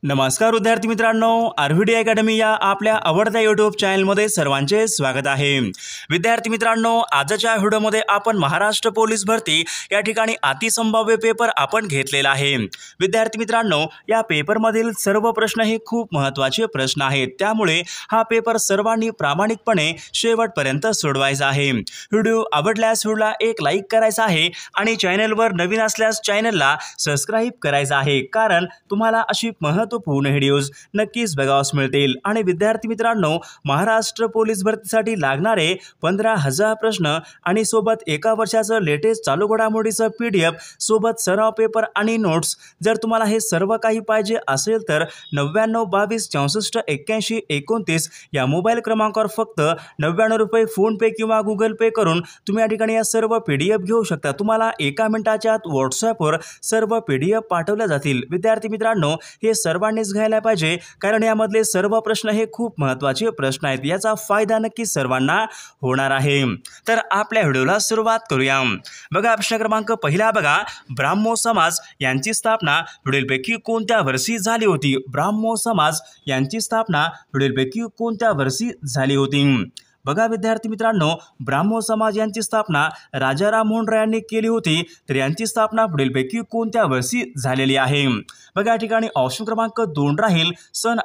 नमस्कार विद्यार्थी मित्रांनो, आरव्हीडी अकॅडमी या आपल्या आवडत्या यूट्यूब चॅनलमध्ये सर्वांचे स्वागत आहे। विद्यार्थी मित्रांनो, आजच्या व्हिडिओमध्ये आपण महाराष्ट्र पोलीस भरती या ठिकाणी अतिसंभाव्य पेपर आपण घेतलेला आहे। विद्यार्थी मित्रांनो, या पेपरमधील सर्व प्रश्न हे खूप महत्त्वाचे प्रश्न आहेत, त्यामुळे हा पेपर सर्वांनी प्रामाणिकपणे शेवटपर्यंत सोडवायचा आहे। व्हिडिओ आवडल्यास व्हिडिओला एक लाईक करायचा आहे आणि चॅनलवर नवीन असल्यास चॅनलला सबस्क्राइब करायचं आहे, कारण तुम्हाला अशी महत्त्वपूर्ण व्हिडिओज नक्कीच बघावयास मिळतील। आणि विद्यार्थी मित्रांनो, महाराष्ट्र पोलीस भरतीसाठी लागणारे 15,000 प्रश्न आणि सोबत एका वर्षाचं लेटेस्ट चालू घडामोडीचं PDF सोबत सराव पेपर आणि नोट्स, जर तुम्हाला हे सर्व काही पाहिजे असेल तर 99 22 64 81 29 या मोबाईल क्रमांकावर फक्त 99 रुपये फोन पे किंवा गूगल पे करून तुम्ही या ठिकाणी या सर्व PDF घेऊ शकता। तुम्हाला एका मिनिटाच्या आत व्हॉट्सॲपवर सर्व PDF पाठवल्या जातील। विद्यार्थी मित्रांनो, हे सर्वांनीच घ्यायला पाहिजे, कारण यामधले सर्व प्रश्न हे खूप महत्त्वाचे प्रश्न आहेत, याचा फायदा नक्की सर्वांना होणार आहे। तर आपल्या व्हिडिओला सुरुवात करूया। बघा, प्रश्न क्रमांक पहिला बघा, ब्राह्मो समाज यांची स्थापना पुढीलपैकी कोणत्या वर्षी झाली होती? ब्राह्मो समाज यांची स्थापना पुढीलपैकी कोणत्या वर्षी झाली होती? बघा विद्यार्थी मित्रांनो, ब्राह्मो समाज यांची स्थापना राजा राममोहन राय यांनी केली होती, तर यांची स्थापना पुढीलपैकी कोणत्या वर्षी झालेली आहे? बघा, या ठिकाणी ऑप्शन क्रमांक 2 राहील, सन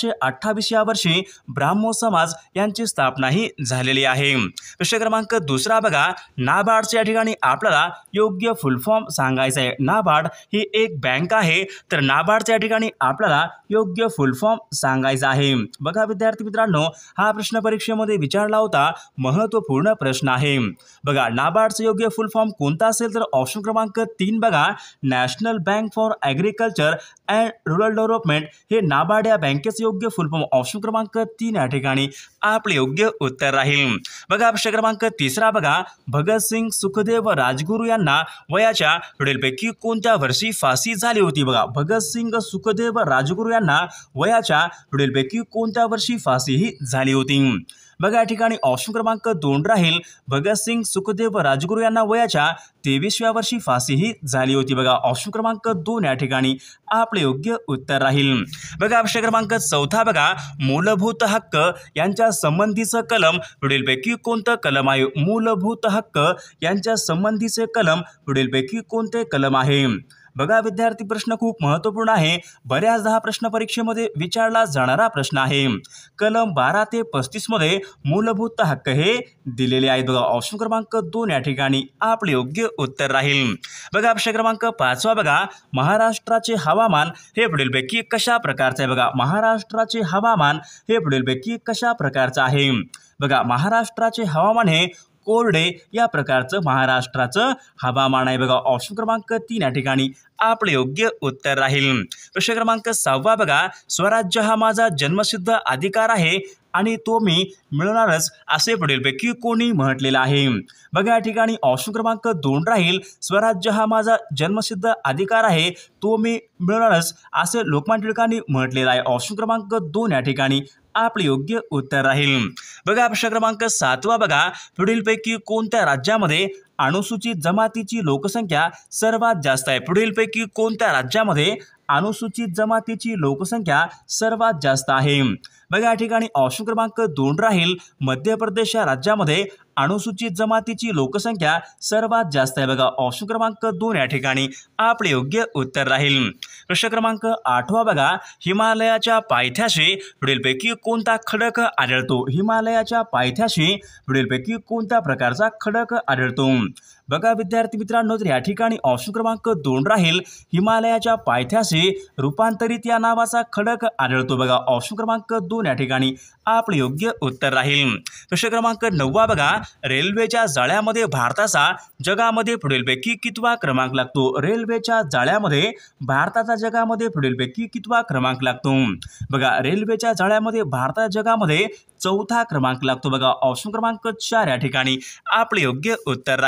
1828 या वर्षी ब्राह्मो समाज यांची स्थापना ही झालेली आहे। प्रश्न क्रमांक 2 बघा, नाबार्डच्या या ठिकाणी आपल्याला योग्य फुल फॉर्म सांगायचा आहे। नाबार्ड ही एक बँक आहे, तर नाबार्डच्या या ठिकाणी आपल्याला योग्य फुल फॉर्म सांगायचा आहे। बघा विद्यार्थी मित्रांनो, हा प्रश्न परीक्षेमध्ये विचारला होता, महत्त्वपूर्ण प्रश्न आहे। बघा, नाबार्डचं योग्य फुल फॉर्म कोणता असेल तर ऑप्शन क्रमांक 3 बघा, national bank for agriculture and rural development हे नाबार्ड या बँकेचं योग्य फुल फॉर्म ऑप्शन क्रमांक 3 या ठिकाणी आपले योग्य उत्तर राहील। बघा, प्रश्न क्रमांक 3 बघा, भगतसिंग सुखदेव राजगुरू यांना वयाच्या पुढीलपैकी कोणत्या वर्षी फाशी झाली होती? बघा, भगतसिंग सुखदेव राजगुरू यांना वयाच्या पुढीलपैकी कोणत्या वर्षी फाशी ही झाली होती? बघा, या ठिकाणी ऑप्शन क्रमांक 2 राहील, भगतसिंग सुखदेव राजगुरू यांना वयाच्या 23व्या वर्षी फाशी ही झाली होती। बघा, ऑप्शन क्रमांक 2 या ठिकाणी आपले योग्य उत्तर राहील। बघा, प्रश्न क्रमांक 4 बघा, मूलभूत हक्क यांच्या संबंधीचं कलम पुढीलपैकी कोणतं कलम आहे? मूलभूत हक्क यांच्या संबंधीचे कलम पुढीलपैकी कोणते कलम आहे? बघा विद्यार्थी, प्रश्न खूप महत्त्वपूर्ण आहे, बऱ्याचदा हा प्रश्न परीक्षेमध्ये विचारला जाणारा प्रश्न आहे। कलम 12 ते 35 मध्ये मूलभूत हक्क हे दिलेले आहेत। बघा, ऑप्शन क्रमांक 2 या ठिकाणी आपले योग्य उत्तर राहील। बघा, प्रश्न क्रमांक 5 बघा, महाराष्ट्राचे हवामान हे पुढीलपैकी कशा प्रकारचे आहे? बघा, महाराष्ट्राचे हवामान हे पुढीलपैकी कशा प्रकारचं आहे? बघा, महाराष्ट्राचे हवामान हे कोरडे या प्रकारचं महाराष्ट्राचं हवामान आहे। बघा, ऑप्शन क्रमांक 3 या ठिकाणी आपले योग्य उत्तर राहील। प्रश्न क्रमांक 6 बघा, स्वराज्य हा माझा जन्मसिद्ध अधिकार आहे आणि तो मी मिळवणारच असे पुढीलपैकी कोणी म्हटलेलं आहे? बघा, या ठिकाणी ऑप्शन क्रमांक 2 राहील, स्वराज्य हा माझा जन्मसिद्ध अधिकार आहे, तो मी मिळवणारच असे लोकमान्य टिळकांनी म्हटलेलं आहे। ऑप्शन क्रमांक 2 या ठिकाणी आपले योग्य उत्तर राहील। बघा, प्रश्न क्रमांक 7 बघा, पुढीलपैकी कोणत्या राज्यामध्ये अनुसूचित जमातीची लोकसंख्या सर्वात जास्त आहे? पुढीलपैकी कोणत्या राज्यामध्ये अनुसूचित जमातीची लोकसंख्या सर्वात जास्त आहे? बघा, या ठिकाणी ऑप्शन क्रमांक 2 राहील, मध्य प्रदेश या राज्यामध्ये अनुसूचित जमातीची लोकसंख्या सर्वात जास्त आहे। बघा, ऑप्शन क्रमांक 2 या ठिकाणी आपले योग्य उत्तर राहील। प्रश्न क्रमांक 8 बघा, हिमालयाच्या पायथ्याशी पुढीलपैकी कोणता खडक आढळतो? हिमालयाच्या पायथ्याशी पुढीलपैकी कोणत्या प्रकारचा खडक आढळतो? बघा विद्यार्थी मित्रांनो, तर या ठिकाणी ऑप्शन क्रमांक 2 राहील, हिमालयाच्या पायथ्याशी रूपांतरित या नावाचा खडक आढळतो। बघा, ऑप्शन क्रमांक 2 या ठिकाणी आपले योग्य उत्तर राहील। प्रश्न क्रमांक 9 बघा, रेल्वेच्या जाळ्यामध्ये भारताचा जगामध्ये पुढीलपैकी कितवा क्रमांक लागतो? रेल्वेच्या जाळ्यामध्ये भारताचा जगामध्ये पुढीलपैकी कितवा क्रमांक लागतो? बघा, रेल्वेच्या जाळ्यामध्ये भारताच्या जगामध्ये 4था क्रमांक लागतो। बघा, ऑप्शन क्रमांक 4 या ठिकाणी आपले योग्य उत्तर राहील।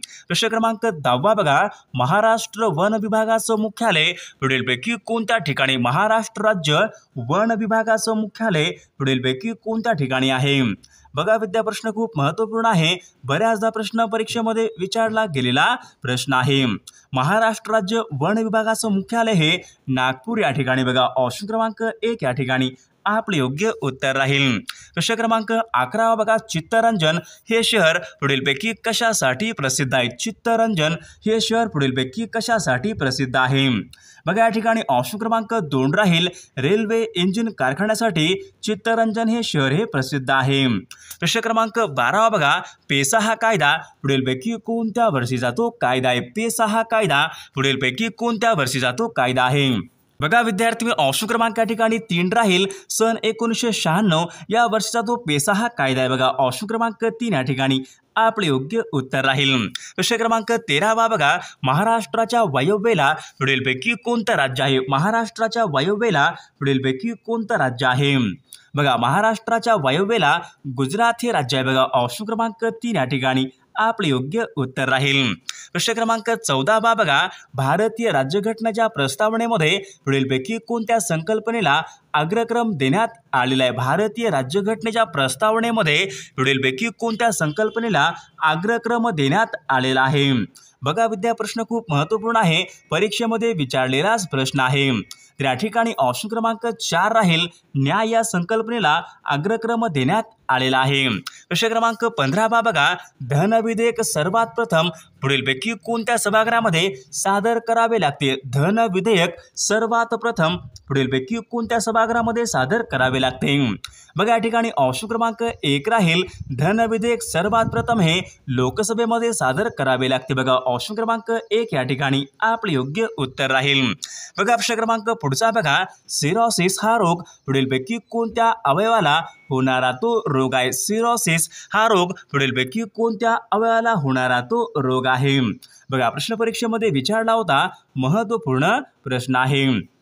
प्रश्न क्रमांक 10 बघा, महाराष्ट्र वन विभागाचं मुख्यालय पुढीलपैकी कोणत्या ठिकाणी? महाराष्ट्र राज्य वन विभागाचं मुख्यालय पुढीलपैकी कोणत्या ठिकाणी आहे? बघा विद्या, प्रश्न खूप महत्त्वपूर्ण आहे, बऱ्याचदा प्रश्न परीक्षेमध्ये विचारला गेलेला प्रश्न आहे। महाराष्ट्र राज्य वन विभागाचं मुख्यालय हे नागपूर या ठिकाणी बघा, ऑप्शन क्रमांक 1 या ठिकाणी आपले योग्य उत्तर राहील। प्रश्न क्रमांक 11 बघा, चित्तरंजन हे शहर पुढीलपैकी कशासाठी प्रसिद्ध आहे? चित्तरंजन हे शहर पुढीलपैकी कशासाठी प्रसिद्ध आहे? बघा या ठिकाणी ऑप्शन क्रमांक 2 राहील, रेल्वे इंजिन कारखान्यासाठी चित्तरंजन हे शहर हे प्रसिद्ध आहे। प्रश्न क्रमांक 12 बघा, पेसा हा कायदा पुढीलपैकी कोणत्या वर्षीचा तो कायदा आहे? पेसा हा कायदा पुढीलपैकी कोणत्या वर्षीचा तो कायदा आहे? बघा विद्यार्थी, ऑप्शन क्रमांक या ठिकाणी 3 राहील, सन 1996 या वर्षीचा तो पेसा हा कायदा आहे बघा, ऑप्शन क्रमांक 3 या ठिकाणी आपले योग्य उत्तर राहील। प्रश्न क्रमांक 13 बघा, महाराष्ट्राच्या वायव्येला पुढीलपैकी कोणतं राज्य आहे? महाराष्ट्राच्या वायव्येला पुढीलपैकी कोणतं राज्य आहे? बघा महाराष्ट्राच्या वायव्येला गुजरात हे राज्य आहे बघा, ऑप्शन क्रमांक 3 या ठिकाणी आपले योग्य उत्तर राहील। प्रश्न क्रमांक 14 बघा, भारतीय राज्यघटनेच्या प्रस्तावनेमध्ये पुढीलपैकी कोणत्या संकल्पनेला अग्रक्रम देण्यात आलेला आहे? भारतीय राज्यघटनेच्या प्रस्तावनेमध्ये पुढीलपैकी कोणत्या संकल्पनेला अग्रक्रम देण्यात आलेला आहे? बघा विद्या, प्रश्न खूप महत्त्वपूर्ण आहे, परीक्षेमध्ये विचारलेलाच प्रश्न आहे। तर या ठिकाणी ऑप्शन क्रमांक 4 राहील, न्याय या संकल्पनेला अग्रक्रम देण्यात आलेला आहे। प्रश्न क्रमांक 15 बघा, धन विधेयक सर्वात प्रथम पुढीलपैकी कोणत्या सभागृहामध्ये सादर करावे लागते? धन विधेयक सर्वात प्रथम पुढीलपैकी कोणत्या सभागृहामध्ये सादर करावे लागते? बघा या ठिकाणी ऑप्शन क्रमांक 1 राहील, धन विधेयक सर्वात प्रथम हे लोकसभेमध्ये सादर करावे लागते बघा, ऑप्शन क्रमांक 1 या ठिकाणी आपले योग्य उत्तर राहील। बघा प्रश्न क्रमांक पुढचा बघा, सिरोसिस हा रोग पुढीलपैकी कोणत्या अवयवाला होणारा तो रोग आहे? सिरोसिस हा रोग पुढीलपैकी कोणत्या अवयवाला होणारा तो रोग आहे? बघा प्रश्न परीक्षेमध्ये विचारला होता, महत्त्वपूर्ण प्रश्न आहे।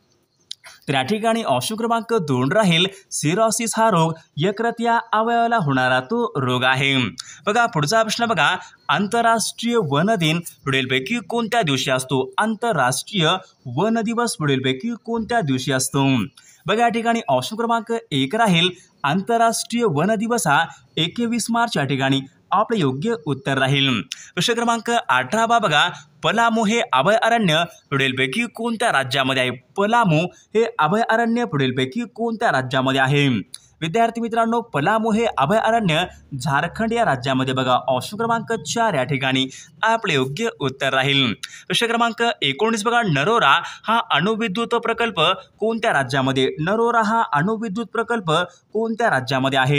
तर या ठिकाणी ऑप्शन क्रमांक 2 राहील, सिरोसिस हा रोग यकृत या अवयवाला होणारा तो रोग आहे। बघा पुढचा प्रश्न बघा, आंतरराष्ट्रीय वन दिन पुढीलपैकी कोणत्या दिवशी असतो? आंतरराष्ट्रीय वन दिवस पुढीलपैकी कोणत्या दिवशी असतो? बघा या ठिकाणी ऑप्शन क्रमांक 1 राहील, आंतरराष्ट्रीय वन दिवस हा 21 मार्च या ठिकाणी आपले योग्य उत्तर राहील। प्रश्न क्रमांक 18 बघा, पलामू हे अभयारण्य पुढीलपैकी कोणत्या राज्यामध्ये आहे? पलामू हे अभयारण्य पुढीलपैकी कोणत्या राज्यामध्ये आहे? विद्यार्थी मित्रांनो, पलामू हे अभयारण्य झारखंड या राज्यामध्ये बघा, ऑप्शन क्रमांक 4 या ठिकाणी आपले योग्य उत्तर राहील। प्रश्न क्रमांक 19 बघा, नरोरा हा अणुविद्युत प्रकल्प कोणत्या राज्यामध्ये? नरोरा हा अणुविद्युत प्रकल्प कोणत्या राज्यामध्ये आहे?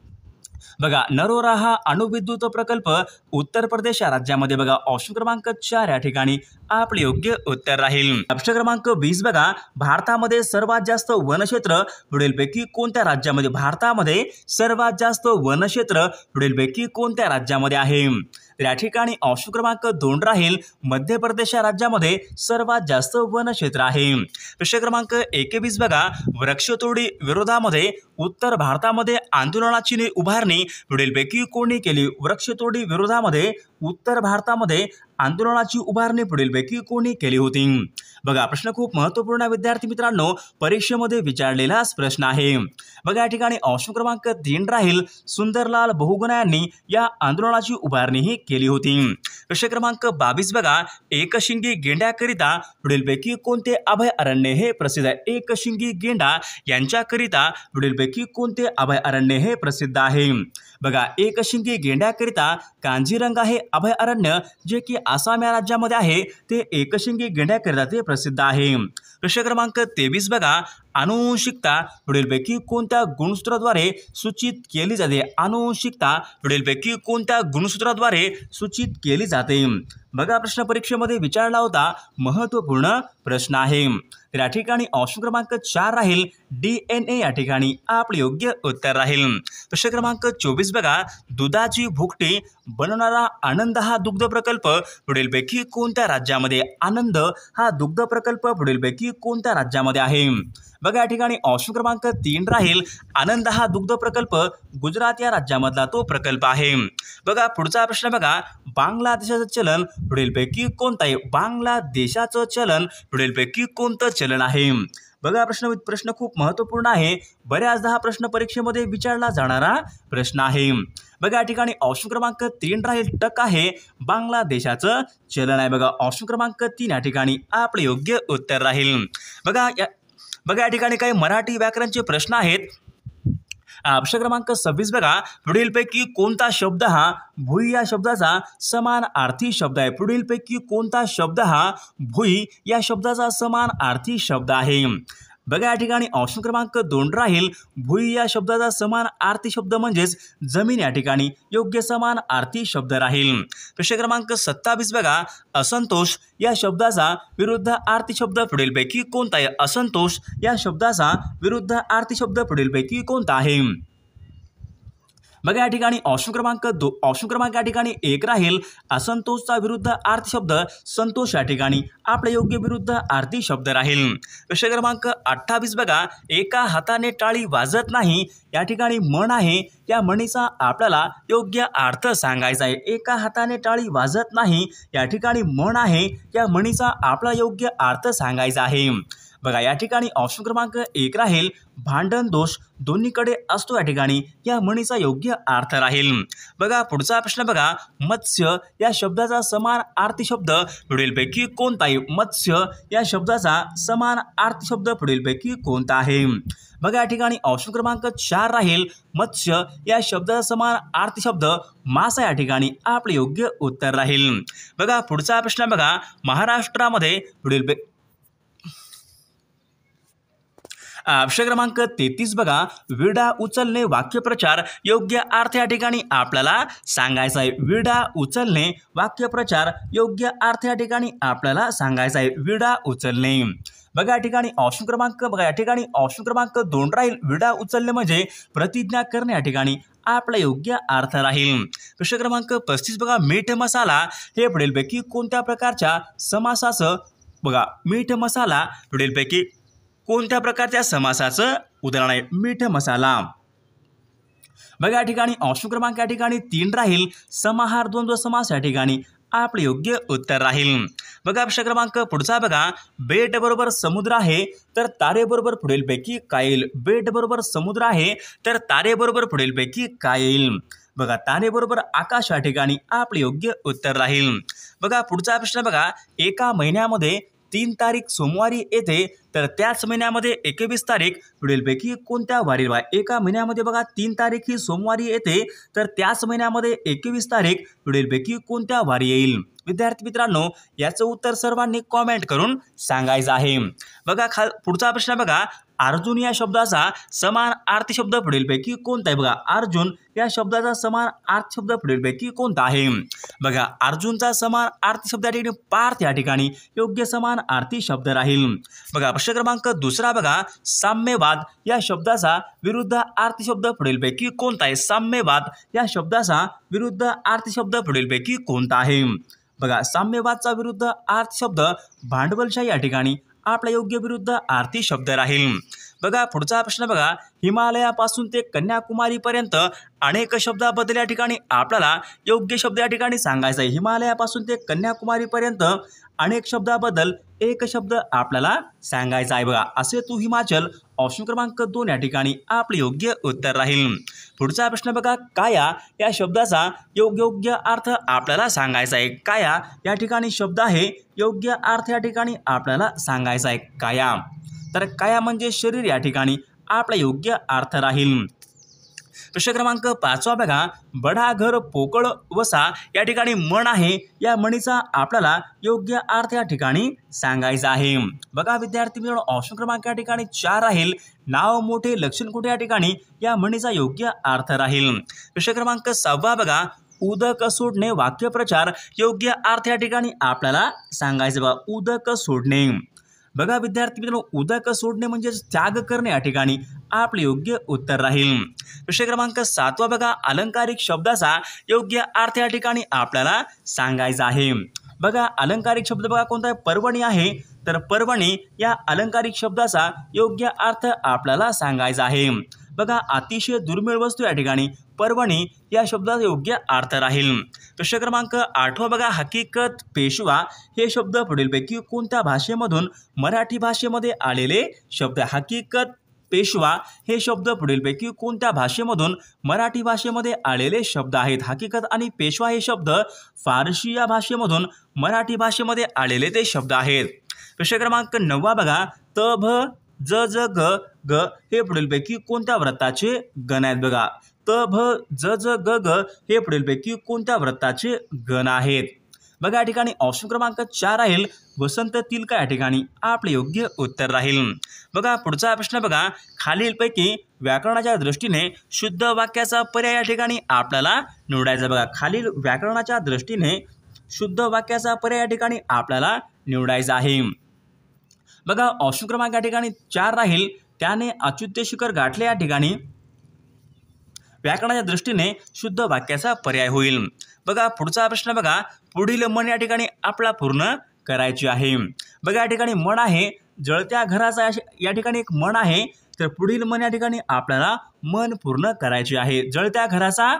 बघा नरोरा हा अणुविद्युत प्रकल्प उत्तर प्रदेश या राज्यामध्ये बघा, ऑप्शन क्रमांक 4 या ठिकाणी आपले योग्य उत्तर राहील। प्रश्न क्रमांक 20 बघा, भारतामध्ये सर्वात जास्त वनक्षेत्र पुढीलपैकी कोणत्या राज्यामध्ये? भारतामध्ये सर्वात जास्त वनक्षेत्र पुढीलपैकी कोणत्या राज्यामध्ये आहे? तर या ठिकाणी ऑप्शन क्रमांक 2 राहील, मध्य प्रदेश या राज्यामध्ये सर्वात जास्त वनक्षेत्र आहे। प्रश्न क्रमांक 21 बघा, वृक्षतोडी विरोधामध्ये उत्तर भारतामध्ये आंदोलनाची उभारणी पुढीलपैकी कोणी केली? वृक्षतोडी विरोधामध्ये उत्तर भारतामध्ये आंदोलनाची उभारणी पुढीलपैकी कोणी केली होती? बघा प्रश्न खूप महत्त्वपूर्ण विद्यार्थी मित्रांनो, परीक्षेमध्ये विचारलेलाच प्रश्न आहे। बघा या ठिकाणी ऑप्शन क्रमांक 3 राहील, सुंदरलाल बहुगुणा यांनी या आंदोलनाची उभारणी ही केली होती। प्रश्न क्रमांक 22 बघा, एकशिंगी गेंड्याकरिता पुढीलपैकी कोणते अभयारण्य हे प्रसिद्ध आहे? एकशिंगी गेंडा यांच्याकरिता पुढीलपैकी कोणते अभयारण्य हे प्रसिद्ध आहे? बघा एकशिंगी गेंड्याकरिता कांजीरंगा हे अभयारण्य जे की आसाम या राज्यामध्ये आहे ते एकशिंगी गेंड्याकरिता ते प्रसिद्ध आहे। प्रश्न क्रमांक 23 बघा, आनुवंशिकता पुढीलपैकी कोणत्या गुणसूत्राद्वारे सूचित केली जाते? आनुवंशिकता पुढीलपैकी कोणत्या गुणसूत्राद्वारे सूचित केली जाते? बघा प्रश्न परीक्षेमध्ये विचारला होता, महत्त्वपूर्ण प्रश्न आहे। तर या ठिकाणी ऑप्शन क्रमांक 4 राहील, DNA या ठिकाणी आपले योग्य उत्तर राहील। प्रश्न क्रमांक 24 बघा, दुधाची भुकटी बनवणारा आनंद हा दुग्ध प्रकल्प पुढीलपैकी कोणत्या राज्यामध्ये? आनंद हा दुग्ध प्रकल्प पुढीलपैकी कोणत्या राज्यामध्ये आहे? बघा या ठिकाणी ऑप्शन क्रमांक 3 राहील आनंद हा दुग्ध प्रकल्प गुजरात या राज्यामधला तो प्रकल्प आहे। बघा पुढचा प्रश्न बघा, बांगलादेशाचं चलन पुढीलपैकी कोणतं आहे? बांगलादेशाचं चलन पुढीलपैकी कोणतं चलन आहे? बघा प्रश्न खूप महत्त्वपूर्ण आहे, बऱ्याचदा हा प्रश्न परीक्षेमध्ये विचारला जाणारा प्रश्न आहे। बघा या ठिकाणी ऑप्शन क्रमांक 3 राहील टक आहे बांगलादेशाचं चलन आहे। बघा ऑप्शन क्रमांक 3 या ठिकाणी आपले योग्य उत्तर राहील। बघा या ठिकाणी काही मराठी व्याकरणचे प्रश्न आहेत। प्रश्न क्रमांक 26 बघा, पुढीलपैकी कोणता शब्द हा भुई या शब्दाचा समानार्थी शब्द आहे? पुढीलपैकी कोणता शब्द हा भुई या शब्दाचा समानार्थी शब्द आहे? बघा या ठिकाणी ऑप्शन क्रमांक 2 राहील भुई या शब्दाचा समानार्थी शब्द म्हणजेच जमीन या ठिकाणी योग्य समानार्थी शब्द राहील। प्रश्न क्रमांक 27 बघा, असंतोष या शब्दाचा विरुद्धार्थी शब्द पुढीलपैकी कोणता आहे? असंतोष या शब्दाचा विरुद्धार्थी शब्द पुढीलपैकी कोणता आहे? बघा या ठिकाणी ऑप्शन क्रमांक या ठिकाणी 1 राहील असंतोषचा विरुद्धार्थी शब्द संतोष या ठिकाणी आपला योग्य विरुद्धार्थी शब्द राहील। प्रश्न क्रमांक 28 बघा, एका हाताने टाळी वाजत नाही या ठिकाणी म्हण आहे, या म्हणीचा आपल्याला योग्य अर्थ सांगायचा आहे। एका हाताने टाळी वाजत नाही या ठिकाणी म्हण आहे, या म्हणीचा आपला योग्य अर्थ सांगायचा आहे। बघा या ठिकाणी ऑप्शन क्रमांक 1 राहील भांडण दोष दोन्हीकडे असतो या ठिकाणी या म्हणीचा योग्य अर्थ राहील। बघा पुढचा प्रश्न बघा, मत्स्य या शब्दाचा समानार्थी शब्द पुढीलपैकी कोणता आहे? मत्स्य या शब्दाचा समानार्थी शब्द पुढीलपैकी कोणता आहे? बघा या ठिकाणी ऑप्शन क्रमांक 4 राहील मत्स्य या शब्दाचा समानार्थी शब्द मासा या ठिकाणी आपले योग्य उत्तर राहील। बघा पुढचा प्रश्न बघा, महाराष्ट्रामध्ये पुढीलपैकी प्रश्न क्रमांक 33 बघा, विडा उचलणे वाक्यप्रचार योग्य अर्थ या ठिकाणी आपल्याला सांगायचा आहे। विडा उचलणे वाक्यप्रचार योग्य अर्थ या ठिकाणी आपल्याला सांगायचा आहे। विडा उचलणे बघा या ठिकाणी ऑप्शन क्रमांक 2 राहील विडा उचलणे म्हणजे प्रतिज्ञा करणे या ठिकाणी आपला योग्य अर्थ राहील। प्रश्न क्रमांक 35 बघा, मीठ मसाला हे पुढीलपैकी कोणत्या प्रकारच्या समासाचं बघा मीठ मसाला पुढीलपैकी कोणत्या प्रकारच्या समासाचं उदाहरण आहे? मीठ मसाला। बघा या ठिकाणी ऑप्शन क्रमांक या ठिकाणी 3 राहील समाहार द्वंद्व समास या ठिकाणी आपले योग्य उत्तर राहील। बघा प्रश्न क्रमांक पुढचा बघा, बेट बरोबर समुद्र आहे तर तारे बरोबर पुढीलपैकी काय येईल? बेट बरोबर समुद्र आहे तर तारे बरोबर पुढीलपैकी काय येईल? बघा तारे बरोबर आकाश या ठिकाणी आपले योग्य उत्तर राहील। बघा पुढचा प्रश्न बघा, एका महिन्यामध्ये 3 तारीख सोमवारी येते तर त्याच महिन्यामध्ये 21 तारीख पुढीलपैकी कोणत्या वारी? एका महिन्यामध्ये बघा 3 तारीख ही सोमवारी येते तर त्याच महिन्यामध्ये 21 तारीख पुढीलपैकी कोणत्या वारी येईल? विद्यार्थी मित्रांनो याचं उत्तर सर्वांनी कॉमेंट करून सांगायचं आहे। बघा पुढचा प्रश्न बघा, अर्जुन या शब्दाचा समानार्थी शब्द पुढीलपैकी कोणता आहे? बघा अर्जुन या शब्दाचा समानार्थी शब्द पुढीलपैकी कोणता आहे? बघा अर्जुनचा समानार्थी शब्द या ठिकाणी पार्थ या ठिकाणी योग्य समानार्थी शब्द राहील। बघा प्रश्न क्रमांक 2 बघा, साम्यवाद या शब्दाचा विरुद्धार्थी शब्द पुढीलपैकी कोणता आहे? साम्यवाद या शब्दाचा विरुद्धार्थी शब्द पुढीलपैकी कोणता आहे? बघा साम्यवादचा विरुद्धार्थी शब्द भांडवलशाही या ठिकाणी आपला योग्य विरुद्धार्थी शब्द राहील। बघा पुढचा प्रश्न बघा, हिमालयापासून ते कन्याकुमारी पर्यंत अनेक शब्दाबद्दल या ठिकाणी आपल्याला योग्य शब्द या ठिकाणी सांगायचा आहे। हिमालयापासून ते कन्याकुमारी पर्यंत अनेक शब्दाबद्दल एक शब्द आपल्याला सांगायचा आहे। बघा असे तू हिमाचल ऑप्शन क्रमांक 2 या ठिकाणी आपले योग्य उत्तर राहील। पुढचा प्रश्न बघा, काया या शब्दाचा योग्य अर्थ आपल्याला सांगायचा आहे। काया या ठिकाणी शब्द आहे योग्य अर्थ या ठिकाणी आपल्याला सांगायचा आहे। काया तर काया म्हणजे शरीर या ठिकाणी आपला योग्य अर्थ राहील। प्रश्न क्रमांक 5 बघा, बडा घर पोकळ वसा या ठिकाणी म्हण आहे, या म्हणीचा आपल्याला योग्य अर्थ या ठिकाणी सांगायचा आहे। बघा विद्यार्थी मित्रांनो ऑप्शन क्रमांक या ठिकाणी 4 राहील नाव मोठे लक्षण कुठे या ठिकाणी या म्हणीचा योग्य अर्थ राहील। प्रश्न क्रमांक 6 बघा, उदक सोडणे वाक्यप्रचार योग्य अर्थ या ठिकाणी आपल्याला सांगायचं। बघा उदक सोडणे बघा विद्यार्थी मित्रांनो उदक सोडणे म्हणजे त्याग करणे या ठिकाणी आपले योग्य उत्तर राहील। प्रश्न क्रमांक 7 बघा, अलंकारिक शब्दाचा योग्य अर्थ या ठिकाणी आपल्याला सांगायचा आहे। बघा अलंकारिक शब्द बघा कोणता आहे? पर्वणी आहे तर पर्वणी या अलंकारिक शब्दाचा योग्य अर्थ आपल्याला सांगायचा आहे। बघा अतिशय दुर्मिळ वस्तू या ठिकाणी पर्वणी या शब्दाचा योग्य अर्थ राहील। प्रश्न क्रमांक 8 बघा हकीकत पेशवा हे शब्द पुढीलपैकी कोणत्या भाषेमधून मराठी भाषेमध्ये आलेले शब्द। हकीकत पेशवा हे शब्द पुढीलपैकी कोणत्या भाषेमधून मराठी भाषेमध्ये आलेले शब्द आहेत। हकीकत आणि पेशवा हे शब्द फारसी या भाषेमधून मराठी भाषेमध्ये आलेले ते शब्द आहेत। प्रश्न क्रमांक 9 बघा त भ ज ज ग ग हे पुढीलपैकी कोणत्या व्रताचे गण आहेत। बघा त भ ज ज ग ग हे पुढीलपैकी कोणत्या व्रताचे गण आहेत। बघा या ठिकाणी ऑप्शन क्रमांक 4 राहील वसंत तिलका या ठिकाणी आपले योग्य उत्तर राहील। बघा पुढचा प्रश्न बघा खालीलपैकी व्याकरणाच्या दृष्टीने शुद्ध वाक्याचा पर्याय या ठिकाणी आपल्याला निवडायचा। बघा खालील व्याकरणाच्या दृष्टीने शुद्ध वाक्याचा पर्याय या ठिकाणी आपल्याला निवडायचा आहे। बघा ऑप्शन क्रमांक या ठिकाणी 4 राहील त्याने अच्युत शिखर गाठले या ठिकाणी व्याकरणाच्या दृष्टीने शुद्ध वाक्याचा पर्याय होईल। बघा पुढचा प्रश्न बघा पुढील मन या ठिकाणी आपला पूर्ण करायची आहे। बघा या ठिकाणी मन आहे जळत्या घराचा या ठिकाणी एक मन आहे तर पुढील मन या ठिकाणी आपल्याला मन पूर्ण करायचे आहे। जळत्या घराचा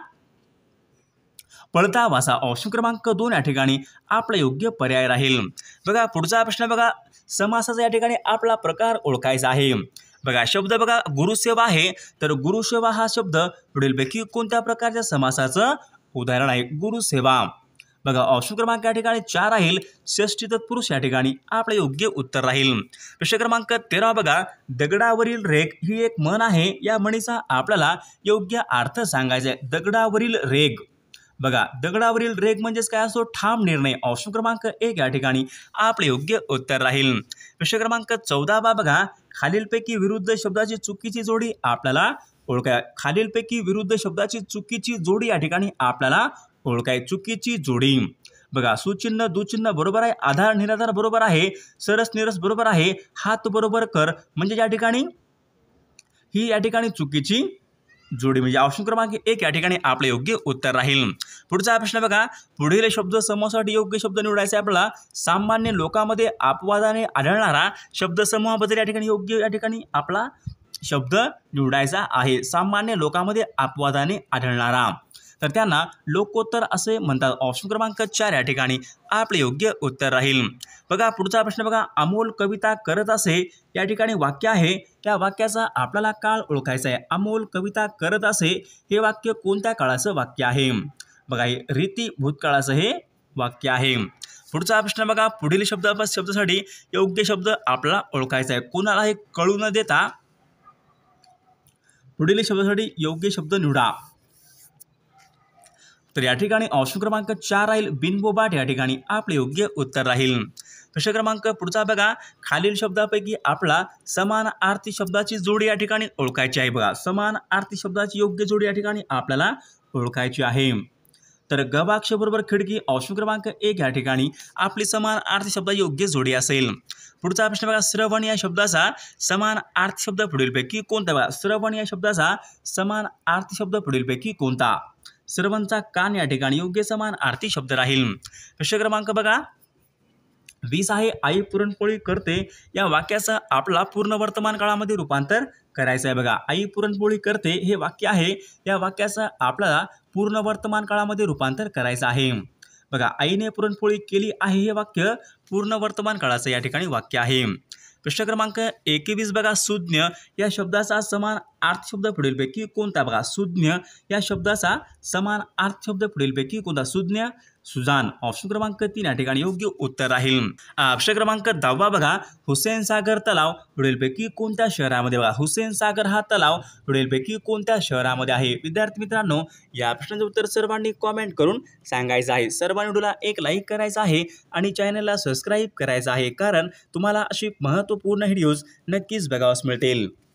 पळता वासा ऑप्शन क्रमांक 2 या ठिकाणी आपला योग्य पर्याय राहील। बघा पुढचा प्रश्न बघा समासाचा या ठिकाणी आपला प्रकार ओळखायचा आहे। बघा शब्द बघा गुरुसेवा आहे तर गुरुसेवा हा शब्द पुढीलपैकी कोणत्या प्रकारच्या समासाचं उदाहरण आहे। गुरुसेवा बघा ऑप्शन क्रमांक या ठिकाणी 4 राहील षष्ठी तत्पुरुष या ठिकाणी आपले योग्य उत्तर राहील। प्रश्न क्रमांक 13 बघा दगडावरील रेघ ही एक म्हण आहे या म्हणीचा आपल्याला योग्य अर्थ सांगायचा आहे। दगडावरील रेघ बघा दगडावरील रेघ म्हणजेच काय असतो ठाम निर्णय ऑप्शन क्रमांक 1 या ठिकाणी आपले योग्य उत्तर राहील। प्रश्न क्रमांक 14 बघा खालीलपैकी विरुद्ध शब्दाची चुकीची जोडी आपल्याला ओळखाय। खालीलपैकी विरुद्ध शब्दाची चुकीची जोडी या ठिकाणी आपल्याला ओळखाय। चुकीची जोडी बघा सुचिन्ह दुचिन्ह बरोबर आहे आधार निराधार बरोबर आहे सरस निरस बरोबर आहे हात बरोबर कर म्हणजे या ठिकाणी ही या ठिकाणी चुकीची जोडी म्हणजे ऑप्शन क्रमांक 1 या ठिकाणी आपले योग्य उत्तर राहील। पुढचा प्रश्न बघा पुढील शब्द समूहासाठी योग्य शब्द निवडायचा आपल्याला। सामान्य लोकांमध्ये अपवादाने आढळणारा शब्द समूहाबद्दल या ठिकाणी योग्य या ठिकाणी आपला शब्द निवडायचा आहे। सामान्य लोकांमध्ये अपवादाने आढळणारा तर त्यांना लोकोत्तर असे म्हणतात। ऑप्शन क्रमांक 4 या ठिकाणी आपले योग्य उत्तर राहील। बघा पुढचा प्रश्न बघा अमोल कविता करत असे या ठिकाणी वाक्य आहे त्या वाक्याचा आपल्याला काळ ओळखायचा आहे। अमोल कविता करत असे हे वाक्य कोणत्या काळाचं वाक्य आहे। बघा हे रीती भूतकाळाचं हे वाक्य आहे। पुढचा प्रश्न बघा पुढील शब्दासाठी योग्य शब्द आपल्याला ओळखायचा आहे। कोणाला हे कळू न देता पुढील शब्दासाठी योग्य शब्द निवडा। तर या ठिकाणी ऑप्शन क्रमांक 4 राहील बिनबोबाट या ठिकाणी आपले योग्य उत्तर राहील। प्रश्न क्रमांक पुढचा बघा खालील शब्दापैकी आपला समानार्थी शब्दाची जोडी या ठिकाणी ओळखायची आहे। बघा समानार्थी शब्दाची योग्य जोडी या ठिकाणी आपल्याला ओळखायची आहे। तर गवाक्ष बरोबर खिडकी ऑप्शन क्रमांक 1 या ठिकाणी आपली समानार्थी शब्दाची योग्य जोडी असेल। पुढचा प्रश्न बघा श्रवण या शब्दाचा समानार्थी शब्द पुढीलपैकी कोणता। बघा श्रवण या शब्दाचा समानार्थी शब्द पुढीलपैकी कोणता। सर्वांचा कान या ठिकाणी योग्य समानार्थी शब्द राहील। प्रश्न क्रमांक बघा 20 आहे आई पुरणपोळी करते या वाक्याचा आपला पूर्ण वर्तमान काळामध्ये रूपांतर करायचं आहे। बघा आई पुरणपोळी करते हे वाक्य आहे या वाक्याचा आपल्याला पूर्ण वर्तमान काळामध्ये रूपांतर करायचं आहे। बघा आईने पुरणपोळी केली आहे हे वाक्य पूर्ण वर्तमान काळाचं या ठिकाणी वाक्य आहे। प्रश्न क्रमांक 21 बघा सुज्ञ या शब्दाचा समान अर्थ शब्द पुढीलपैकी कोणता। बघा सुज्ञ या शब्दाचा समान अर्थ शब्द पुढीलपैकी कोणता। सुज्ञ सुजान ऑप्शन क्रमांक 3 या ठिकाणी योग्य उत्तर राहील। प्रश्न क्रमांक 10 बघा हुसेन सागर तलाव पुढीलपैकी कोणत्या शहरामध्ये। बघा हुसेन सागर हा तलाव पुढीलपैकी कोणत्या शहरामध्ये आहे। विद्यार्थी मित्रांनो या प्रश्नाचे उत्तर सर्वांनी कॉमेंट करून सांगायचं आहे। सर्वांनी व्हिडिओला एक लाईक करायचा आहे आणि चॅनलला सबस्क्राईब करायचं आहे कारण तुम्हाला अशी महत्त्वपूर्ण व्हिडिओज नक्कीच बघावयास मिळतील।